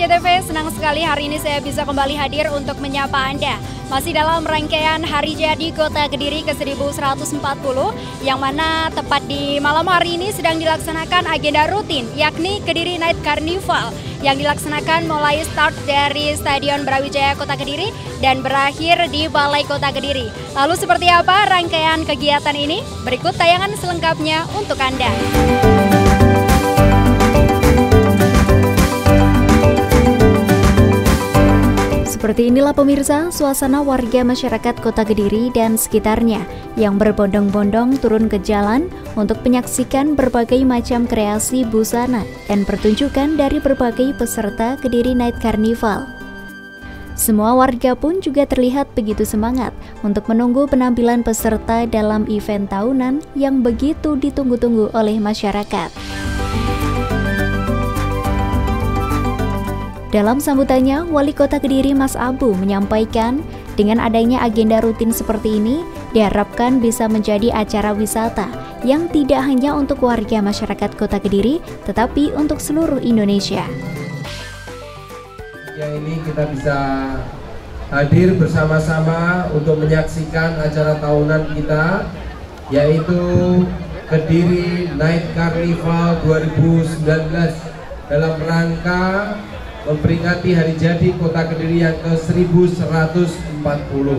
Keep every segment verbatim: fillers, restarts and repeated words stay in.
J T V, senang sekali hari ini saya bisa kembali hadir untuk menyapa Anda. Masih dalam rangkaian Hari Jadi Kota Kediri ke seribu seratus empat puluh, yang mana tepat di malam hari ini sedang dilaksanakan agenda rutin, yakni Kediri Night Carnival, yang dilaksanakan mulai start dari Stadion Brawijaya Kota Kediri dan berakhir di Balai Kota Kediri. Lalu seperti apa rangkaian kegiatan ini? Berikut tayangan selengkapnya untuk Anda. Seperti inilah pemirsa suasana warga masyarakat Kota Kediri dan sekitarnya yang berbondong-bondong turun ke jalan untuk menyaksikan berbagai macam kreasi busana dan pertunjukan dari berbagai peserta Kediri Night Carnival. Semua warga pun juga terlihat begitu semangat untuk menunggu penampilan peserta dalam event tahunan yang begitu ditunggu-tunggu oleh masyarakat. Dalam sambutannya, Wali Kota Kediri Mas Abu menyampaikan dengan adanya agenda rutin seperti ini diharapkan bisa menjadi acara wisata yang tidak hanya untuk warga masyarakat Kota Kediri tetapi untuk seluruh Indonesia. Ya, ini kita bisa hadir bersama-sama untuk menyaksikan acara tahunan kita, yaitu Kediri Night Carnival dua ribu sembilan belas dalam rangka memperingati Hari Jadi Kota Kediri yang ke seribu seratus empat puluh.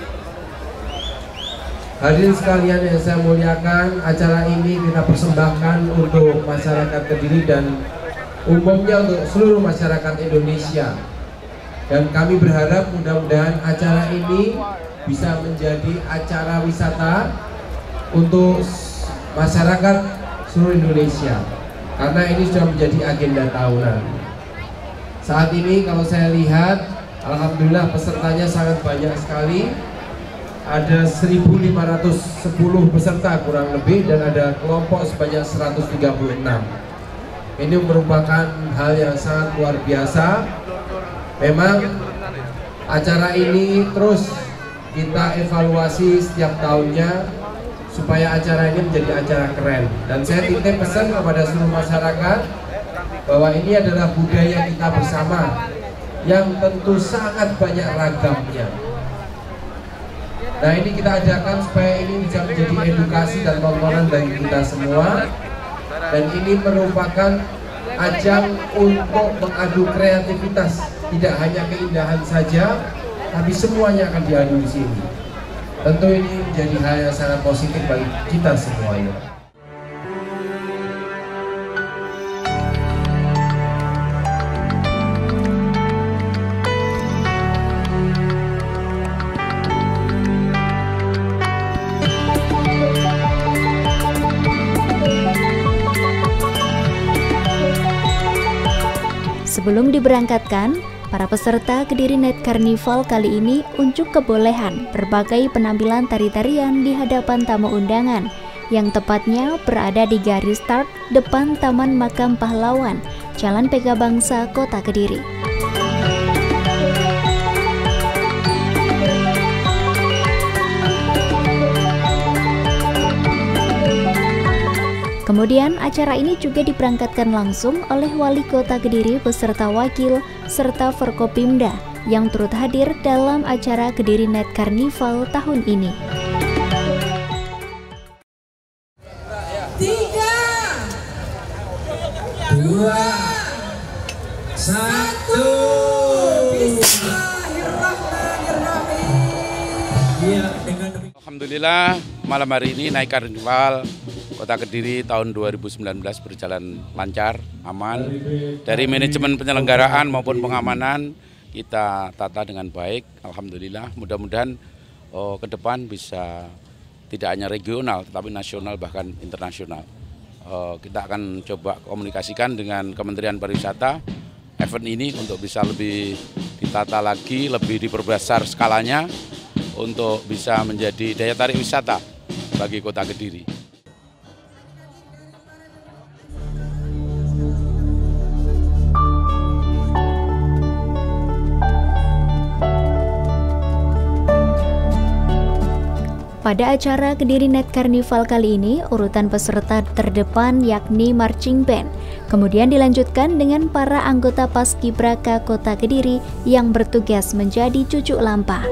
Hadirin sekalian yang saya muliakan, acara ini kita persembahkan untuk masyarakat Kediri dan umumnya untuk seluruh masyarakat Indonesia. Dan kami berharap mudah-mudahan acara ini bisa menjadi acara wisata untuk masyarakat seluruh Indonesia, karena ini sudah menjadi agenda tahunan. Saat ini kalau saya lihat, alhamdulillah pesertanya sangat banyak sekali. Ada seribu lima ratus sepuluh peserta kurang lebih dan ada kelompok sebanyak seratus tiga puluh enam. Ini merupakan hal yang sangat luar biasa. Memang acara ini terus kita evaluasi setiap tahunnya supaya acara ini menjadi acara keren. Dan saya titip pesan kepada seluruh masyarakat bahwa ini adalah budaya kita bersama yang tentu sangat banyak ragamnya. Nah, ini kita adakan supaya ini bisa menjadi edukasi dan tontonan bagi kita semua, dan ini merupakan ajang untuk mengadu kreativitas, tidak hanya keindahan saja tapi semuanya akan diadu di sini. Tentu ini menjadi hal yang sangat positif bagi kita semuanya. Sebelum diberangkatkan, para peserta Kediri Night Carnival kali ini unjuk kebolehan berbagai penampilan tari-tarian di hadapan tamu undangan yang tepatnya berada di garis start depan Taman Makam Pahlawan, Jalan Pegabangsa, Kota Kediri. Kemudian acara ini juga diberangkatkan langsung oleh Wali Kota Kediri beserta wakil serta Forkopimda yang turut hadir dalam acara Kediri Night Carnival tahun ini. Tiga, dua, satu. Alhamdulillah malam hari ini Night Carnival Kota Kediri tahun dua ribu sembilan belas berjalan lancar, aman. Dari manajemen penyelenggaraan maupun pengamanan kita tata dengan baik, alhamdulillah. Mudah-mudahan oh, ke depan bisa tidak hanya regional tetapi nasional bahkan internasional. Oh, kita akan coba komunikasikan dengan Kementerian Pariwisata event ini untuk bisa lebih ditata lagi, lebih diperbesar skalanya untuk bisa menjadi daya tarik wisata bagi Kota Kediri. Pada acara Kediri Night Carnival kali ini, urutan peserta terdepan yakni marching band Kemudian dilanjutkan dengan para anggota Paskibraka Kota Kediri yang bertugas menjadi cucuk lampa.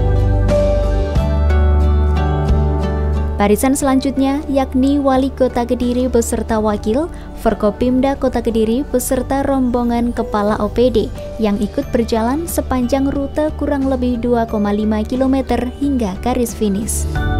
Barisan selanjutnya yakni Wali Kota Kediri beserta wakil, Forkopimda Kota Kediri beserta rombongan kepala O P D yang ikut berjalan sepanjang rute kurang lebih dua koma lima kilometer hingga garis finish.